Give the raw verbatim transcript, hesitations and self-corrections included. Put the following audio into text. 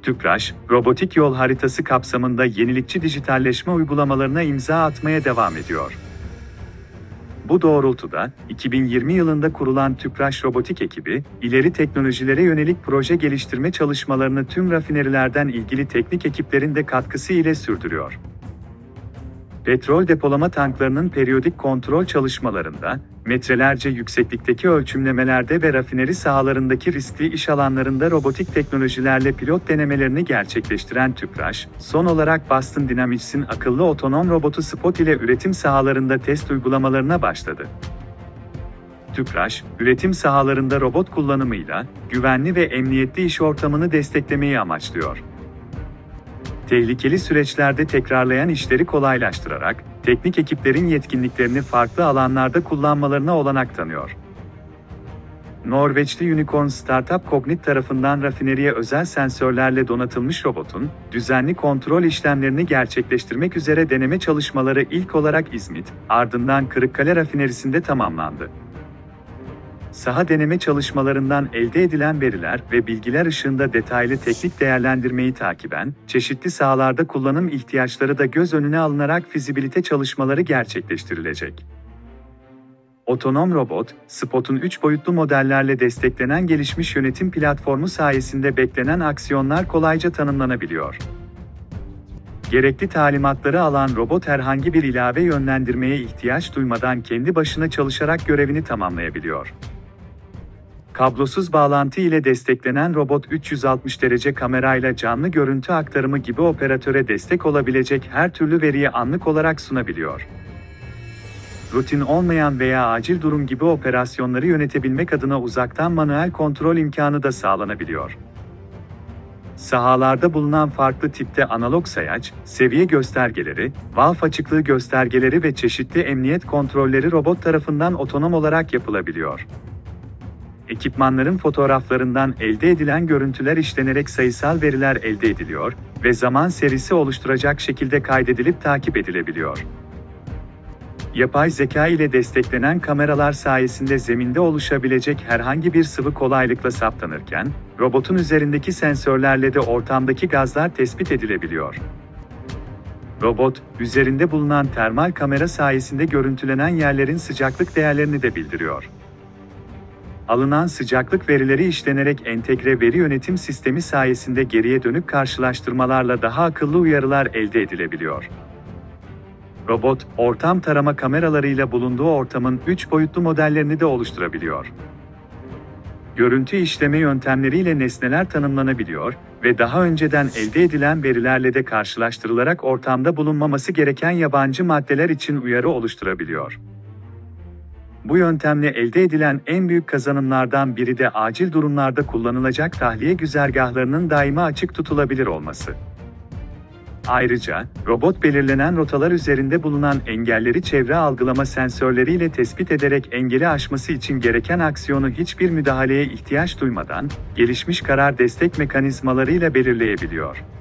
TÜPRAŞ, robotik yol haritası kapsamında yenilikçi dijitalleşme uygulamalarına imza atmaya devam ediyor. Bu doğrultuda, iki bin yirmi yılında kurulan TÜPRAŞ Robotik ekibi, ileri teknolojilere yönelik proje geliştirme çalışmalarını tüm rafinerilerden ilgili teknik ekiplerin de katkısı ile sürdürüyor. Petrol depolama tanklarının periyodik kontrol çalışmalarında, metrelerce yükseklikteki ölçümlemelerde ve rafineri sahalarındaki riskli iş alanlarında robotik teknolojilerle pilot denemelerini gerçekleştiren TÜPRAŞ, son olarak Boston Dynamics'in akıllı otonom robotu Spot ile üretim sahalarında test uygulamalarına başladı. TÜPRAŞ, üretim sahalarında robot kullanımıyla, güvenli ve emniyetli iş ortamını desteklemeyi amaçlıyor. Tehlikeli süreçlerde tekrarlayan işleri kolaylaştırarak, teknik ekiplerin yetkinliklerini farklı alanlarda kullanmalarına olanak tanıyor. Norveçli unicorn startup Cognit tarafından rafineriye özel sensörlerle donatılmış robotun, düzenli kontrol işlemlerini gerçekleştirmek üzere deneme çalışmaları ilk olarak İzmit, ardından Kırıkkale rafinerisinde tamamlandı. Saha deneme çalışmalarından elde edilen veriler ve bilgiler ışığında detaylı teknik değerlendirmeyi takiben, çeşitli sahalarda kullanım ihtiyaçları da göz önüne alınarak fizibilite çalışmaları gerçekleştirilecek. Otonom robot, Spot'un üç boyutlu modellerle desteklenen gelişmiş yönetim platformu sayesinde beklenen aksiyonlar kolayca tanımlanabiliyor. Gerekli talimatları alan robot herhangi bir ilave yönlendirmeye ihtiyaç duymadan kendi başına çalışarak görevini tamamlayabiliyor. Kablosuz bağlantı ile desteklenen robot üç yüz altmış derece kamerayla canlı görüntü aktarımı gibi operatöre destek olabilecek her türlü veriyi anlık olarak sunabiliyor. Rutin olmayan veya acil durum gibi operasyonları yönetebilmek adına uzaktan manuel kontrol imkanı da sağlanabiliyor. Sahalarda bulunan farklı tipte analog sayaç, seviye göstergeleri, valf açıklığı göstergeleri ve çeşitli emniyet kontrolleri robot tarafından otonom olarak yapılabiliyor. Ekipmanların fotoğraflarından elde edilen görüntüler işlenerek sayısal veriler elde ediliyor ve zaman serisi oluşturacak şekilde kaydedilip takip edilebiliyor. Yapay zeka ile desteklenen kameralar sayesinde zeminde oluşabilecek herhangi bir sıvı kolaylıkla saptanırken, robotun üzerindeki sensörlerle de ortamdaki gazlar tespit edilebiliyor. Robot, üzerinde bulunan termal kamera sayesinde görüntülenen yerlerin sıcaklık değerlerini de bildiriyor. Alınan sıcaklık verileri işlenerek entegre veri yönetim sistemi sayesinde geriye dönük karşılaştırmalarla daha akıllı uyarılar elde edilebiliyor. Robot, ortam tarama kameralarıyla bulunduğu ortamın üç boyutlu modellerini de oluşturabiliyor. Görüntü işleme yöntemleriyle nesneler tanımlanabiliyor ve daha önceden elde edilen verilerle de karşılaştırılarak ortamda bulunmaması gereken yabancı maddeler için uyarı oluşturabiliyor. Bu yöntemle elde edilen en büyük kazanımlardan biri de acil durumlarda kullanılacak tahliye güzergahlarının daima açık tutulabilir olması. Ayrıca, robot belirlenen rotalar üzerinde bulunan engelleri çevre algılama sensörleriyle tespit ederek engeli aşması için gereken aksiyonu hiçbir müdahaleye ihtiyaç duymadan, gelişmiş karar destek mekanizmalarıyla belirleyebiliyor.